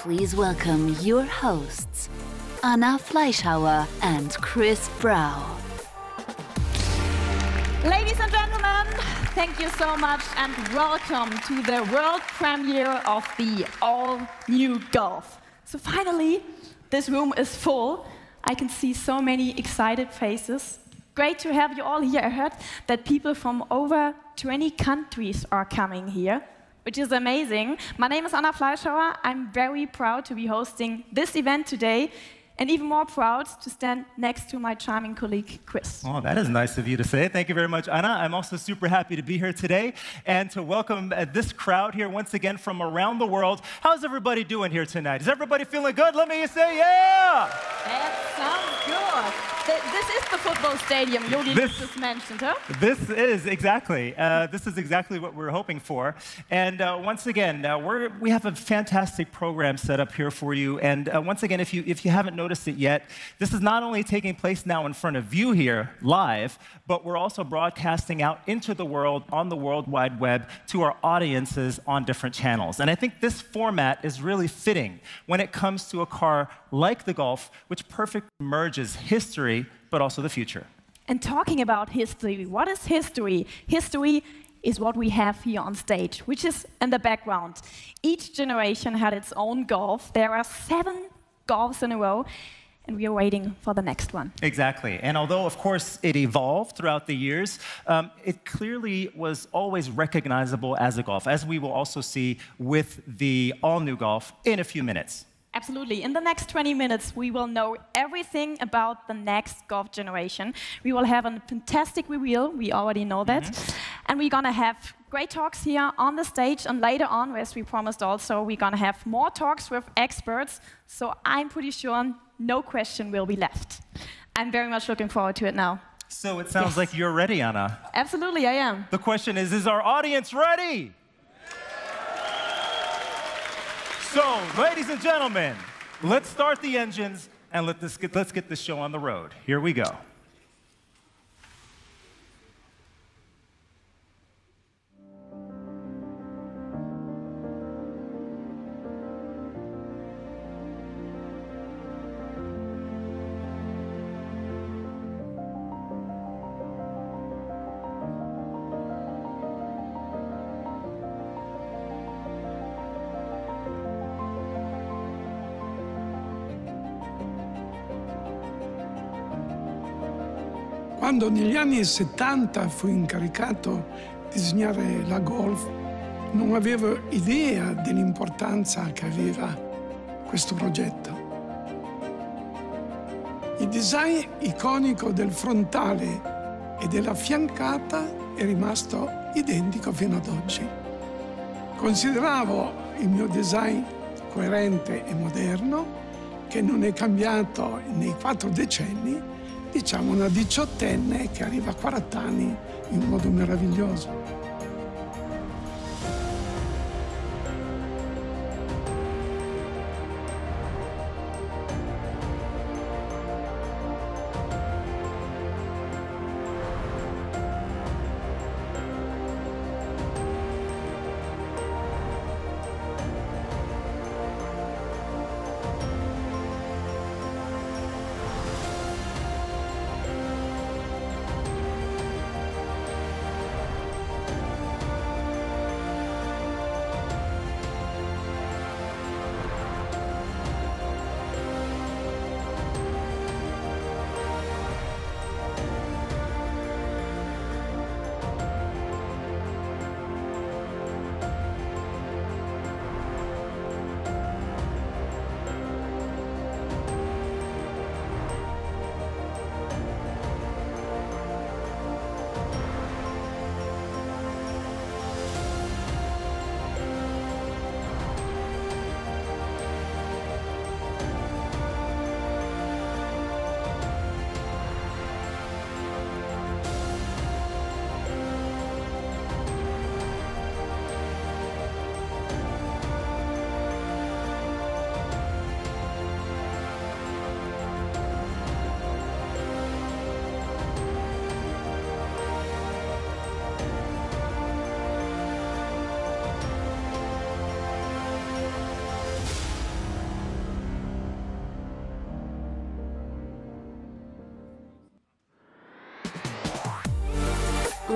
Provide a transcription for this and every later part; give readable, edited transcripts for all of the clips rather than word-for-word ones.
please welcome your hosts, Anna Fleischhauer and Chris Brau. Ladies and gentlemen, thank you so much and welcome to the world premiere of the all-new Golf. So finally, this room is full. I can see so many excited faces. Great to have you all here. I heard that people from over 20 countries are coming here, which is amazing. My name is Anna Fleischhauer. I'm very proud to be hosting this event today, and even more proud to stand next to my charming colleague, Chris. Oh, that is nice of you to say. Thank you very much, Anna. I'm also super happy to be here today and to welcome this crowd here once again from around the world. How's everybody doing here tonight? Is everybody feeling good? Let me say yeah! That sounds good. This is the football stadium Yogi just mentioned, huh? This is exactly what we're hoping for. And once again, we have a fantastic program set up here for you. And once again, if you haven't noticed it yet, this is not only taking place now in front of you here live, but we're also broadcasting out into the world on the World Wide Web to our audiences on different channels. And I think this format is really fitting when it comes to a car like the Golf, which perfectly merges history but also the future. And talking about history, what is history? History is what we have here on stage, which is in the background. Each generation had its own Golf. There are 7 Golfs in a row, and we are waiting for the next one. Exactly. And although, of course, it evolved throughout the years, it clearly was always recognizable as a Golf, as we will also see with the all-new Golf in a few minutes. Absolutely. In the next 20 minutes, we will know everything about the next Golf generation. We will have a fantastic reveal. We already know that. And we're going to have great talks here on the stage. And later on, as we promised also, we're going to have more talks with experts. So I'm pretty sure no question will be left. I'm very much looking forward to it now. So it sounds like you're ready, Anna. Absolutely, I am. The question is our audience ready? So, ladies and gentlemen, let's start the engines and let's get this show on the road. Here we go. Quando negli anni 70 fui incaricato di disegnare la Golf, non avevo idea dell'importanza che aveva questo progetto. Il design iconico del frontale e della fiancata è rimasto identico fino ad oggi. Consideravo il mio design coerente e moderno, che non è cambiato nei 4 decenni, diciamo una diciottenne che arriva a 40 anni in modo meraviglioso.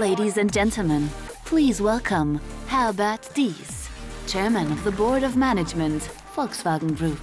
Ladies and gentlemen, please welcome Herbert Diess, Chairman of the Board of Management, Volkswagen Group.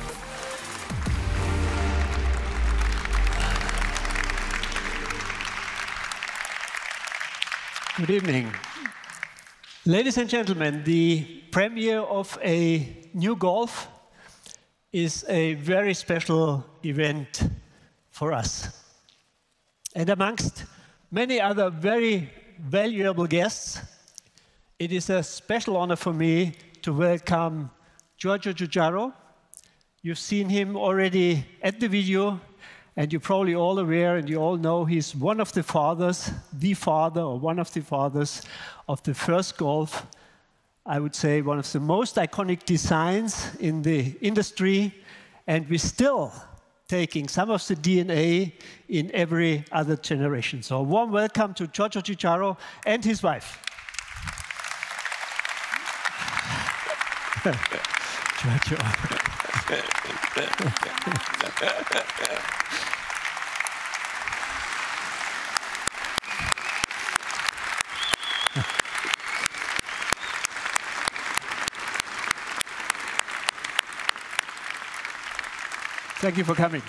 Good evening. Ladies and gentlemen, the premiere of a new Golf is a very special event for us. And amongst many other very valuable guests, it is a special honor for me to welcome Giorgio Giugiaro. You've seen him already at the video, and you're probably all aware and you all know he's one of the fathers, the father or one of the fathers of the first Golf. I would say one of the most iconic designs in the industry, and we're still taking some of the DNA in every other generation. So a warm welcome to Giorgio Giugiaro and his wife. Giorgio. Thank you for coming.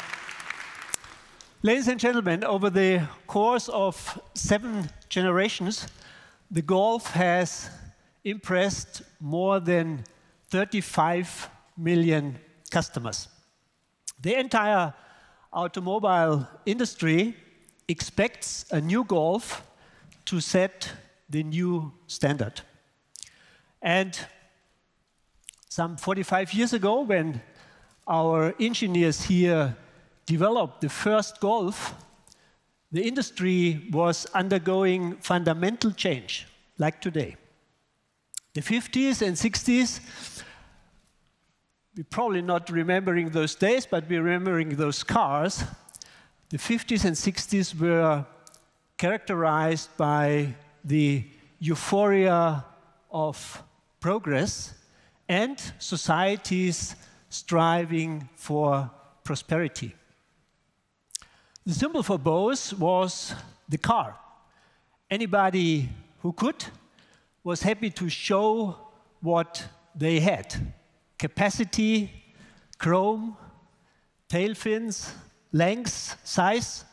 Ladies and gentlemen, over the course of 7 generations, the Golf has impressed more than 35 million customers. The entire automobile industry expects a new Golf to set the new standard. And some 45 years ago, when our engineers here developed the first Golf, the industry was undergoing fundamental change, like today. The 50s and 60s, we're probably not remembering those days, but we're remembering those cars. The 50s and 60s were characterized by the euphoria of progress and societies striving for prosperity. The symbol for both was the car. Anybody who could was happy to show what they had. Capacity, chrome, tail fins, length, size.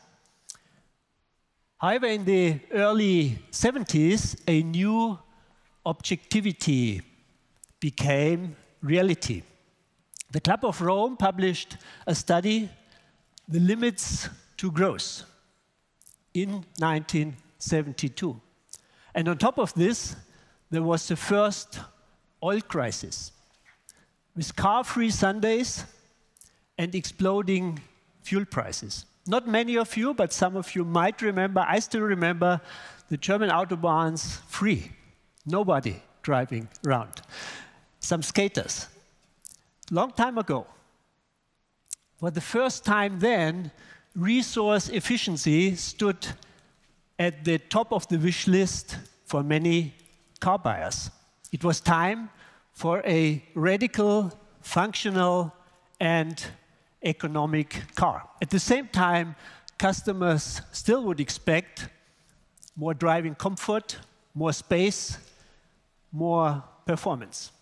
However, in the early 70s, a new objectivity became reality. The Club of Rome published a study, The Limits to Growth, in 1972. And on top of this, there was the first oil crisis, with car-free Sundays and exploding fuel prices. Not many of you, but some of you might remember, I still remember the German Autobahns free. Nobody driving around. Some skaters. Long time ago. For the first time then, resource efficiency stood at the top of the wish list for many car buyers. It was time for a radical, functional, and economic car. At the same time, customers still would expect more driving comfort, more space, more performance.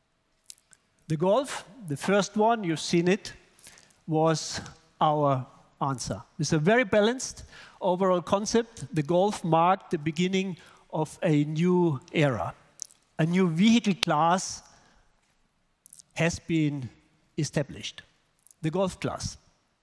The Golf, the first one, you've seen it, was our answer. With a very balanced overall concept, the Golf marked the beginning of a new era. A new vehicle class has been established, the Golf class.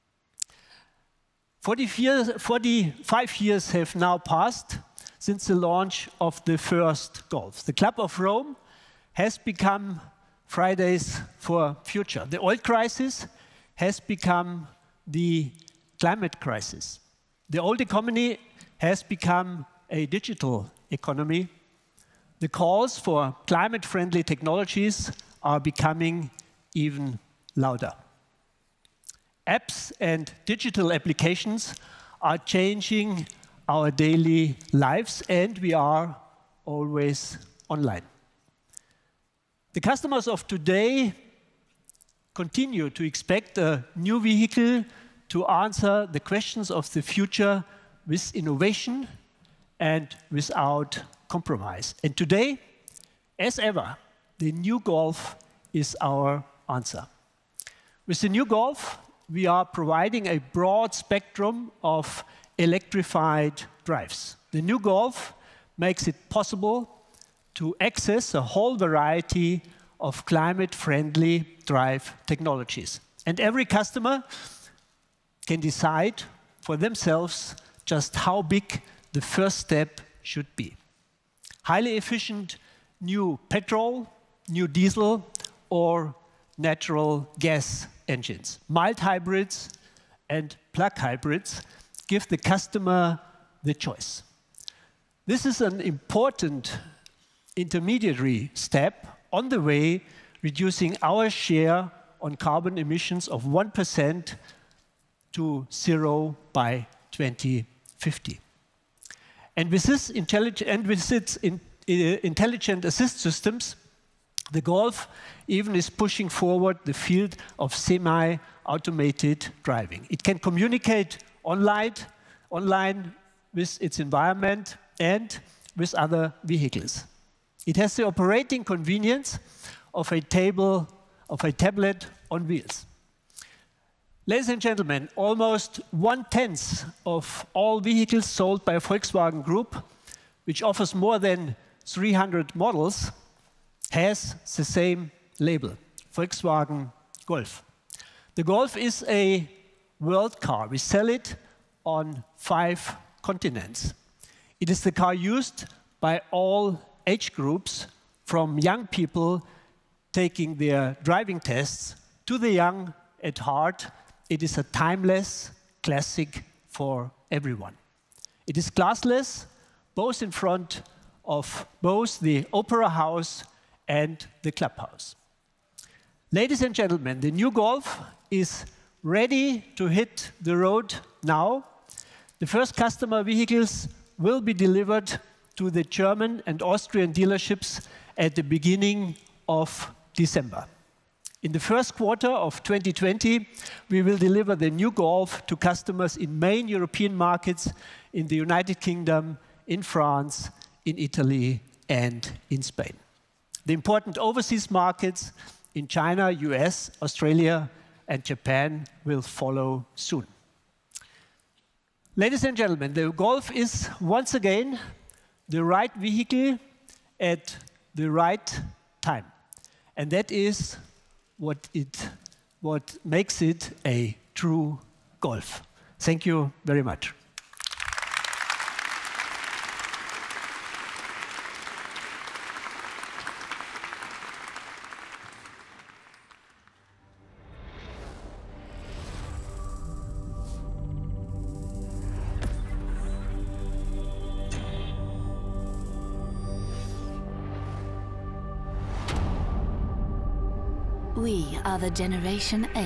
45 years have now passed since the launch of the first Golf. The Club of Rome has become Fridays for Future. The oil crisis has become the climate crisis. The old economy has become a digital economy. The calls for climate-friendly technologies are becoming even louder. Apps and digital applications are changing our daily lives, and we are always online. The customers of today continue to expect a new vehicle to answer the questions of the future with innovation and without compromise. And today, as ever, the new Golf is our answer. With the new Golf, we are providing a broad spectrum of electrified drives. The new Golf makes it possible to access a whole variety of climate-friendly drive technologies. And every customer can decide for themselves just how big the first step should be. Highly efficient new petrol, new diesel, or natural gas engines. Mild hybrids and plug hybrids give the customer the choice. This is an important intermediary step on the way reducing our share on carbon emissions of 1% to 0 by 2050. And with its intelligent assist systems, the Golf even is pushing forward the field of semi-automated driving. It can communicate online with its environment and with other vehicles. It has the operating convenience of a tablet on wheels. Ladies and gentlemen, almost 1/10 of all vehicles sold by Volkswagen Group, which offers more than 300 models, has the same label, Volkswagen Golf. The Golf is a world car. We sell it on 5 continents. It is the car used by all age groups, from young people taking their driving tests to the young at heart. It is a timeless classic for everyone. It is classless, both in front of both the Opera House and the Clubhouse. Ladies and gentlemen, the new Golf is ready to hit the road now. The first customer vehicles will be delivered to the German and Austrian dealerships at the beginning of December. In the first quarter of 2020, we will deliver the new Golf to customers in main European markets, in the United Kingdom, in France, in Italy, and in Spain. The important overseas markets in China, US, Australia, and Japan will follow soon. Ladies and gentlemen, the Golf is once again the right vehicle at the right time. And that is what makes it a true Golf. Thank you very much. We are the Generation 8.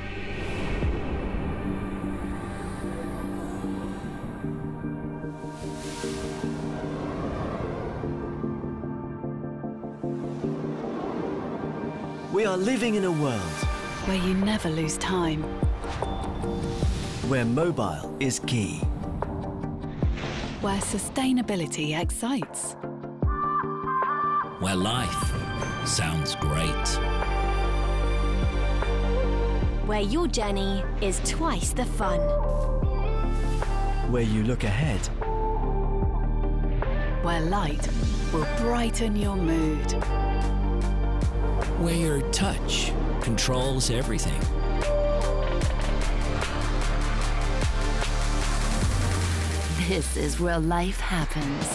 We are living in a world Where you never lose time. where mobile is key. Where sustainability excites. Where life sounds great. Where your journey is twice the fun. Where you look ahead. Where light will brighten your mood. Where your touch controls everything. This is where life happens.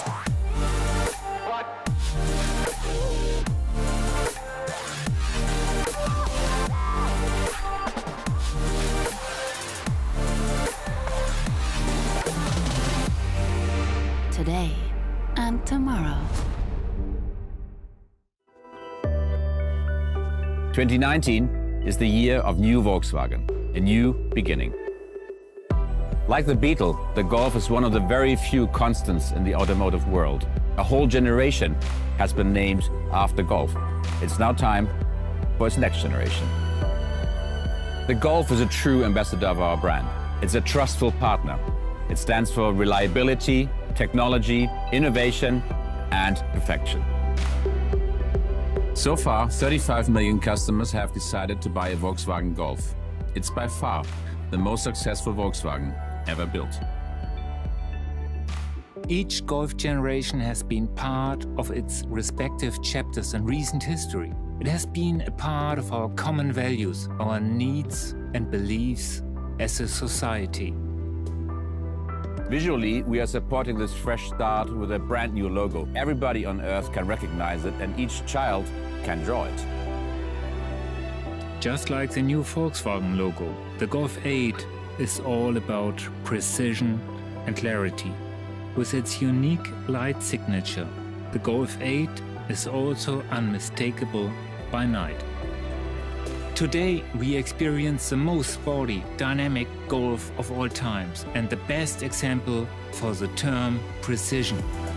Today and tomorrow. 2019 is the year of new Volkswagen, a new beginning. Like the Beetle, the Golf is one of the very few constants in the automotive world. A whole generation has been named after Golf. It's now time for its next generation. The Golf is a true ambassador of our brand. It's a trustful partner. It stands for reliability, technology, innovation, and perfection. So far, 35 million customers have decided to buy a Volkswagen Golf. It's by far the most successful Volkswagen ever built. Each Golf generation has been part of its respective chapters in recent history. It has been a part of our common values, our needs and beliefs as a society. Visually, we are supporting this fresh start with a brand new logo. Everybody on Earth can recognize it, and each child can draw it. Just like the new Volkswagen logo, the Golf 8 is all about precision and clarity. With its unique light signature, the Golf 8 is also unmistakable by night. Today, we experience the most sporty, dynamic Golf of all times and the best example for the term precision.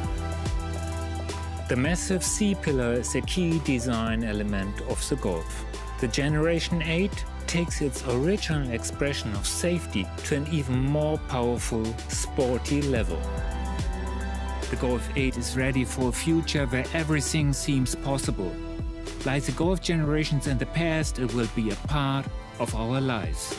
The massive C-pillar is a key design element of the Golf. The Generation 8 takes its original expression of safety to an even more powerful, sporty level. The Golf 8 is ready for a future where everything seems possible. Like the Golf generations in the past, it will be a part of our lives.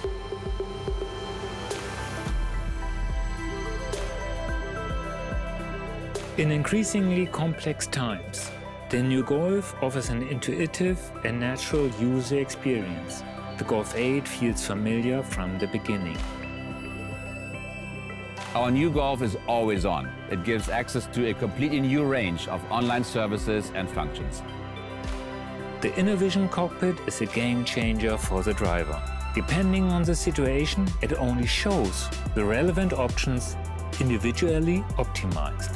In increasingly complex times, the new Golf offers an intuitive and natural user experience. The Golf 8 feels familiar from the beginning. Our new Golf is always on. It gives access to a completely new range of online services and functions. The InnoVision cockpit is a game changer for the driver. Depending on the situation, it only shows the relevant options individually optimized.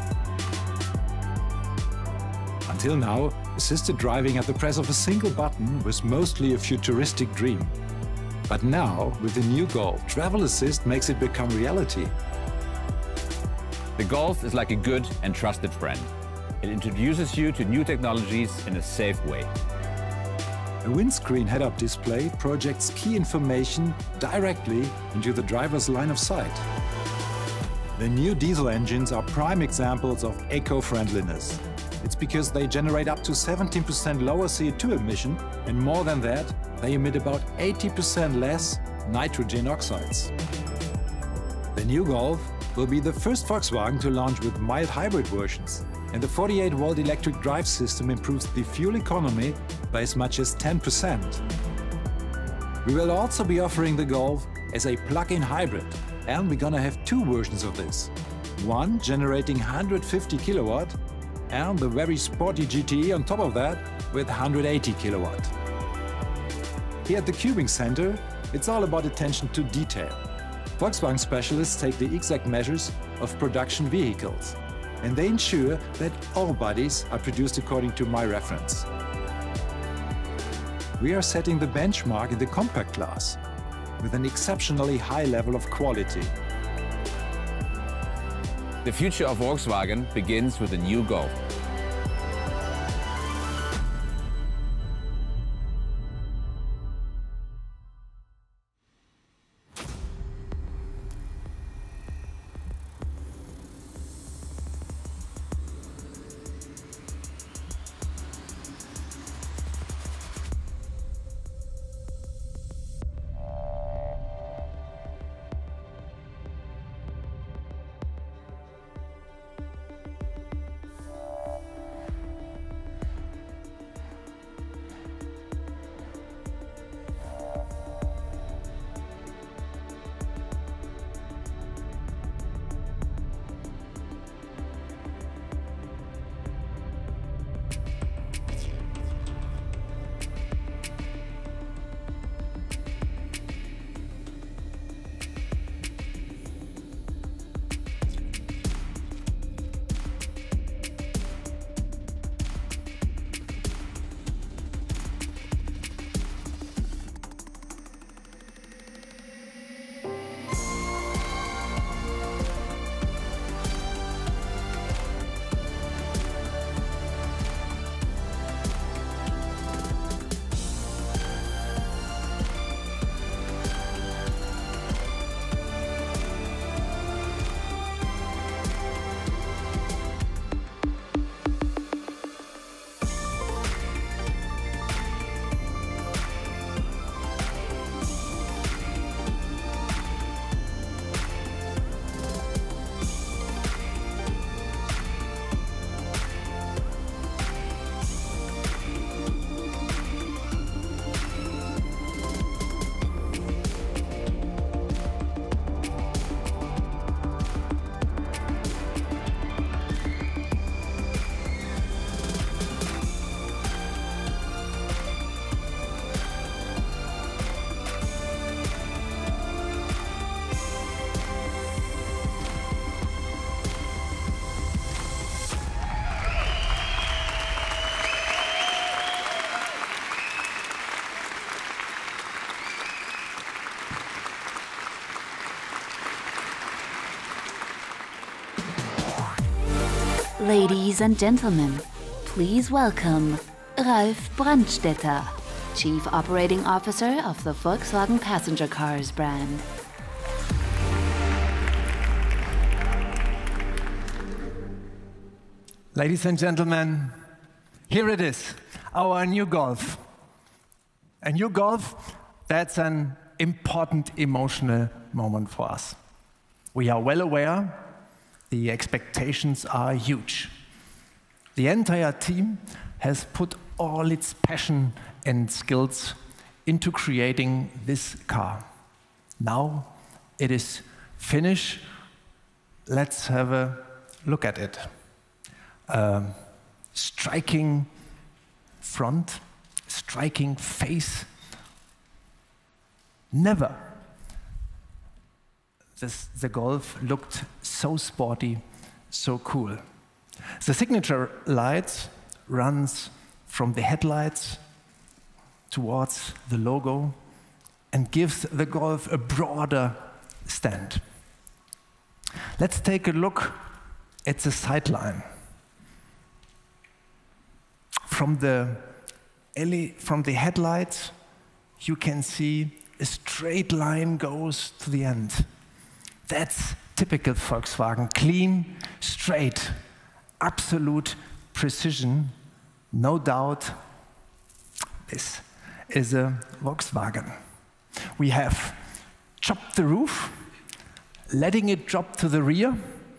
Until now, assisted driving at the press of a single button was mostly a futuristic dream. But now, with the new Golf, Travel Assist makes it become reality. The Golf is like a good and trusted friend. It introduces you to new technologies in a safe way. A windscreen head-up display projects key information directly into the driver's line of sight. The new diesel engines are prime examples of eco-friendliness. It's because they generate up to 17% lower CO2 emission, and more than that, they emit about 80% less nitrogen oxides. The new Golf will be the first Volkswagen to launch with mild hybrid versions, and the 48-volt electric drive system improves the fuel economy by as much as 10%. We will also be offering the Golf as a plug-in hybrid, and we're gonna have two versions of this. One generating 150 kilowatt, and the very sporty GTE on top of that with 180 kilowatt. Here at the Cubing Center, it's all about attention to detail. Volkswagen specialists take the exact measures of production vehicles, and they ensure that all bodies are produced according to my reference. We are setting the benchmark in the compact class with an exceptionally high level of quality. The future of Volkswagen begins with the new Golf. Ladies and gentlemen, please welcome Ralf Brandstätter, Chief Operating Officer of the Volkswagen Passenger Cars brand. Ladies and gentlemen, here it is, our new Golf. A new Golf, that's an important emotional moment for us. We are well aware the expectations are huge. The entire team has put all its passion and skills into creating this car. Now it is finished. Let's have a look at it. Striking front, striking face. Never the Golf looked so sporty, so cool. The signature light runs from the headlights towards the logo and gives the Golf a broader stand. Let's take a look at the sideline. From the headlights, you can see a straight line goes to the end. That's typical Volkswagen. Clean, straight, absolute precision. No doubt, this is a Volkswagen. We have chopped the roof, letting it drop to the rear.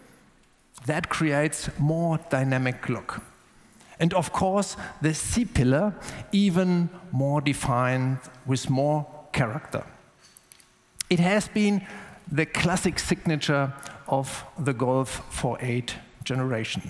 That creates more dynamic look. And of course, the C-pillar even more defined with more character. It has been the classic signature of the Golf 4.8 generation.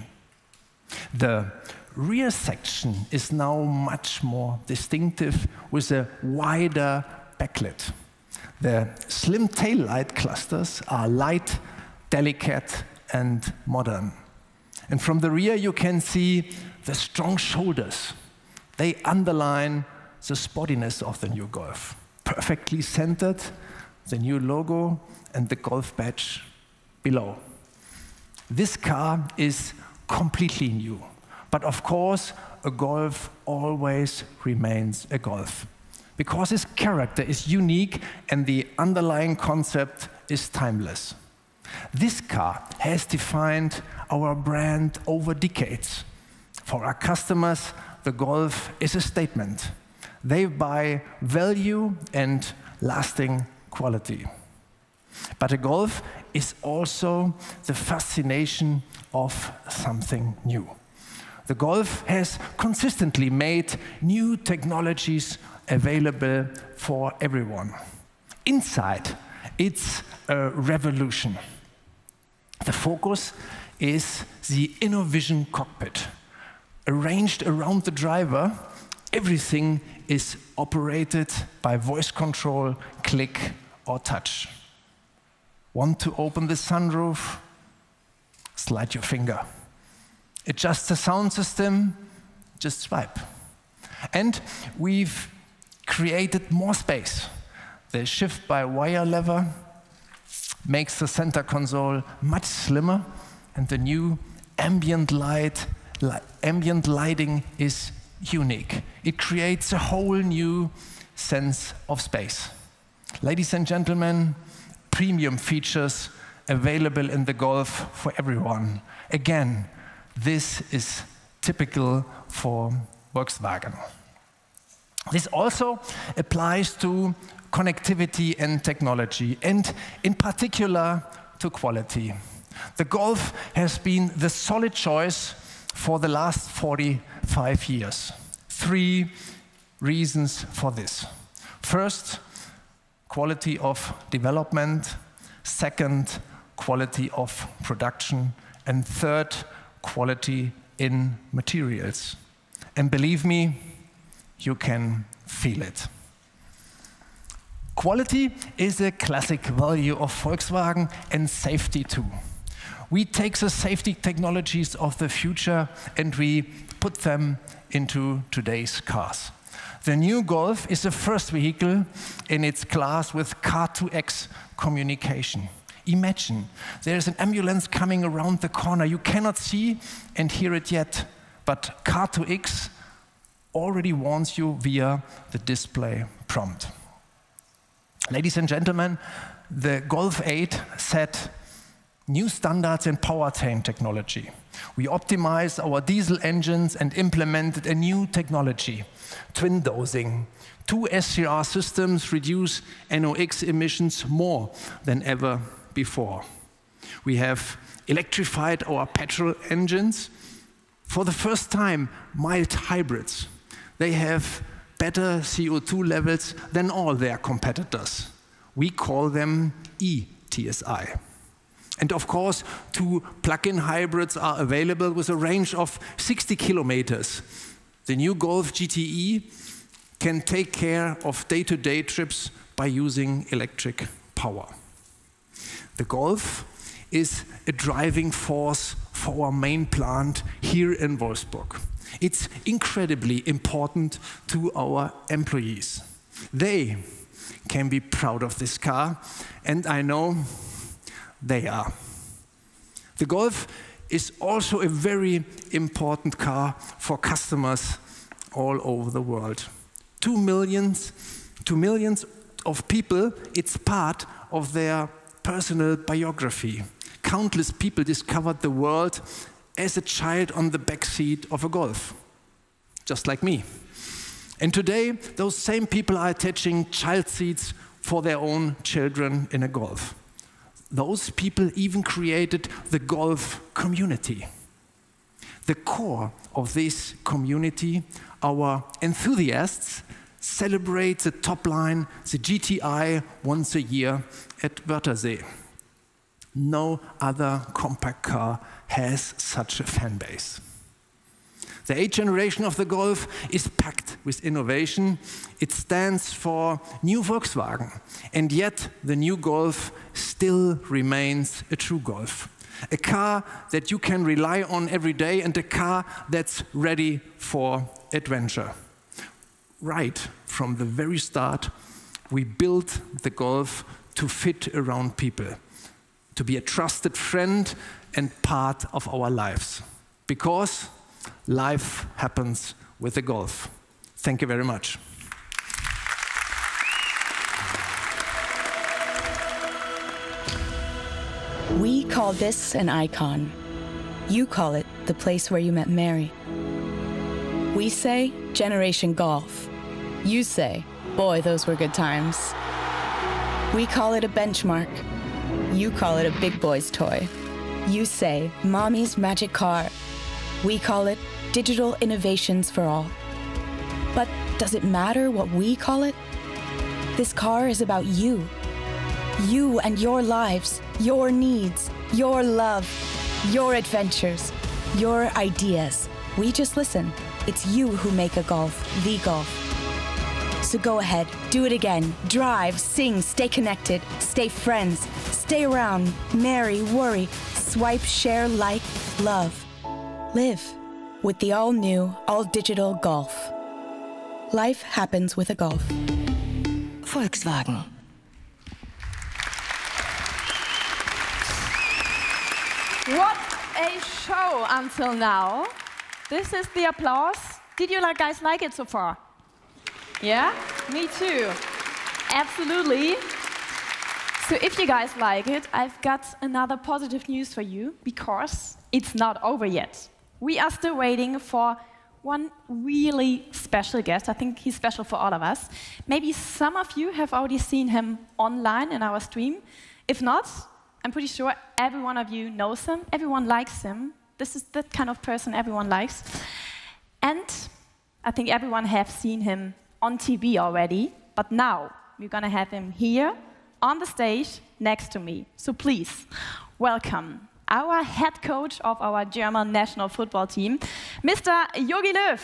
The rear section is now much more distinctive with a wider backlit. The slim taillight clusters are light, delicate, and modern. And from the rear you can see the strong shoulders. They underline the sportiness of the new Golf. Perfectly centered, the new logo and the Golf badge below. This car is completely new. But of course, a Golf always remains a Golf, because its character is unique and the underlying concept is timeless. This car has defined our brand over decades. For our customers, the Golf is a statement. They buy value and lasting quality. But a Golf is also the fascination of something new. The Golf has consistently made new technologies available for everyone. Inside, it's a revolution. The focus is the InnoVision cockpit. Arranged around the driver, everything is operated by voice control, click, or touch. Want to open the sunroof? Slide your finger. Adjust the sound system? Just swipe. And we've created more space. The shift-by-wire lever makes the center console much slimmer, and the new ambient lighting is unique. It creates a whole new sense of space. Ladies and gentlemen, premium features available in the Golf for everyone. Again, this is typical for Volkswagen. This also applies to connectivity and technology, and in particular to quality. The Golf has been the solid choice for the last 45 years. 3 reasons for this. First, quality of development. Second, quality of production. And third, quality in materials. And believe me, you can feel it. Quality is a classic value of Volkswagen, and safety too. We take the safety technologies of the future and we put them into today's cars. The new Golf is the first vehicle in its class with Car2X communication. Imagine, there's an ambulance coming around the corner. You cannot see and hear it yet, but Car2X already warns you via the display prompt. Ladies and gentlemen, the Golf 8 set new standards in powertrain technology. We optimized our diesel engines and implemented a new technology, twin dosing. 2 SCR systems reduce NOx emissions more than ever before. We have electrified our petrol engines. For the first time, mild hybrids. They have better CO2 levels than all their competitors. We call them ETSI. And of course, 2 plug-in hybrids are available with a range of 60 kilometers. The new Golf GTE can take care of day-to-day trips by using electric power. The Golf is a driving force for our main plant here in Wolfsburg. It's incredibly important to our employees. They can be proud of this car, and I know they are. The Golf is also a very important car for customers all over the world. 2 millions of people, it's part of their personal biography. Countless people discovered the world as a child on the back seat of a Golf, just like me. And today, those same people are attaching child seats for their own children in a Golf. Those people even created the Golf community. The core of this community, our enthusiasts, celebrate the top line, the GTI, once a year at Wörthersee. No other compact car has such a fan base. The 8th generation of the Golf is packed with innovation. It stands for New Volkswagen, and yet the new Golf still remains a true Golf. A car that you can rely on every day and a car that's ready for adventure. Right from the very start, we built the Golf to fit around people, to be a trusted friend and part of our lives. Because life happens with the Golf. Thank you very much. We call this an icon. You call it the place where you met Mary. We say Generation Golf. You say, boy, those were good times. We call it a benchmark. You call it a big boy's toy. You say, mommy's magic car. We call it digital innovations for all. But does it matter what we call it? This car is about you. You and your lives, your needs, your love, your adventures, your ideas. We just listen. It's you who make a Golf, the Golf. So go ahead, do it again. Drive, sing, stay connected, stay friends, stay around, marry, worry, swipe, share, like, love. Live with the all-new, all-digital Golf. Life happens with a Golf. Volkswagen. What a show until now. This is the applause. Did you guys like it so far? Yeah? Me too. Absolutely. So if you guys like it, I've got another positive news for you, because it's not over yet. We are still waiting for one really special guest. I think he's special for all of us. Maybe some of you have already seen him online in our stream. If not, I'm pretty sure every one of you knows him. Everyone likes him. This is the kind of person everyone likes. And I think everyone has seen him on TV already. But now we're going to have him here on the stage next to me. So please, welcome our head coach of our German national football team, Mr. Jogi Löw.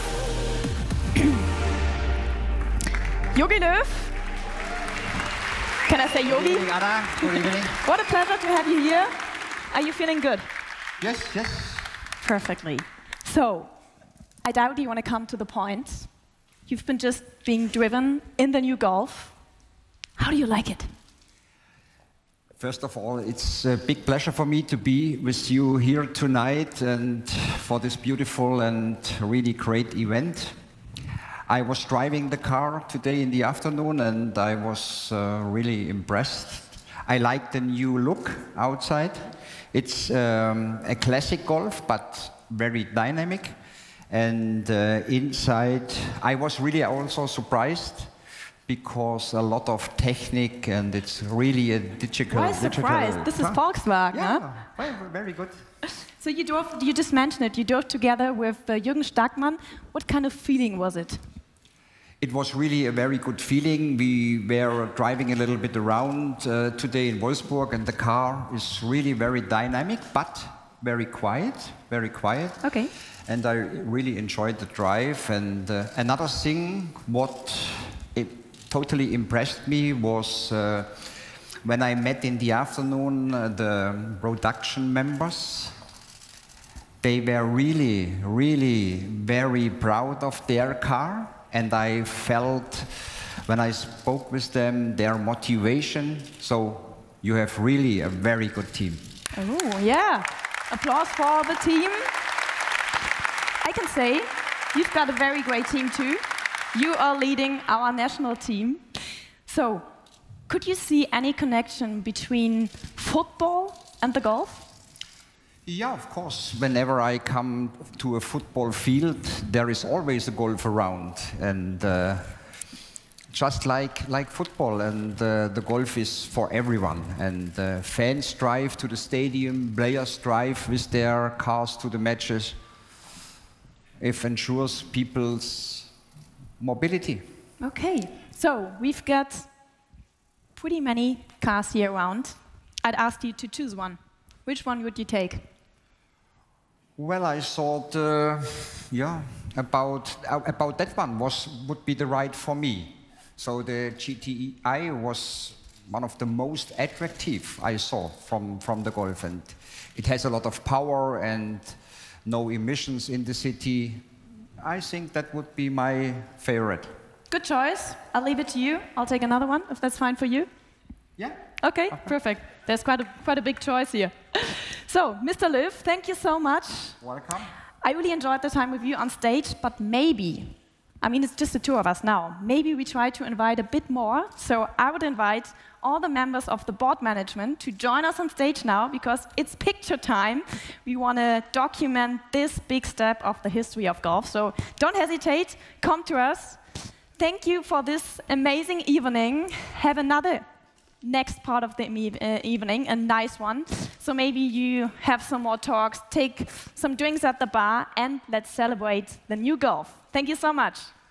Jogi Löw Can I say Yogi? Good evening, Anna. Good evening. What a pleasure to have you here. Are you feeling good? Yes, yes. Perfectly. So, I doubt you want to come to the point. You've been just being driven in the new Golf. How do you like it? First of all, it's a big pleasure for me to be with you here tonight and for this beautiful and really great event. I was driving the car today in the afternoon and I was really impressed. I like the new look outside. It's a classic Golf, but very dynamic. And inside, I was really also surprised because a lot of technique and it's really a digital. Why surprised? This is Volkswagen, yeah, huh? Very good. So you just mentioned it, you drove together with Jürgen Starkmann. What kind of feeling was it? It was really a very good feeling. We were driving a little bit around today in Wolfsburg, and the car is really very dynamic, but very quiet, very quiet. Okay. And I really enjoyed the drive. And another thing, what totally impressed me was when I met in the afternoon the production members. They were really, really very proud of their car. And I felt, when I spoke with them, their motivation. So you have really a very good team. Oh, yeah. Applause for the team. I can say you've got a very great team too. You are leading our national team. So, could you see any connection between football and the Golf? Yeah, of course. Whenever I come to a football field, there is always a Golf around. And just like football, and the Golf is for everyone. And fans drive to the stadium, players drive with their cars to the matches. It ensures people's mobility. Okay, so we've got pretty many cars here around. I'd ask you to choose one. Which one would you take? Well, I thought, about that one would be the right for me. So the GTI was one of the most attractive I saw from the Golf, and it has a lot of power and no emissions in the city. I think that would be my favorite. Good choice. I'll leave it to you. I'll take another one, if that's fine for you. Yeah. Okay, perfect. There's quite a big choice here. So, Mr. Löw, thank you so much. Welcome. I really enjoyed the time with you on stage, but maybe, I mean, it's just the two of us now. Maybe we try to invite a bit more. So I would invite all the members of the board management to join us on stage now, because it's picture time. We want to document this big step of the history of golf. So don't hesitate, come to us. Thank you for this amazing evening. Have another next part of the evening, a nice one. So maybe you have some more talks, take some drinks at the bar, and let's celebrate the new Golf. Thank you so much.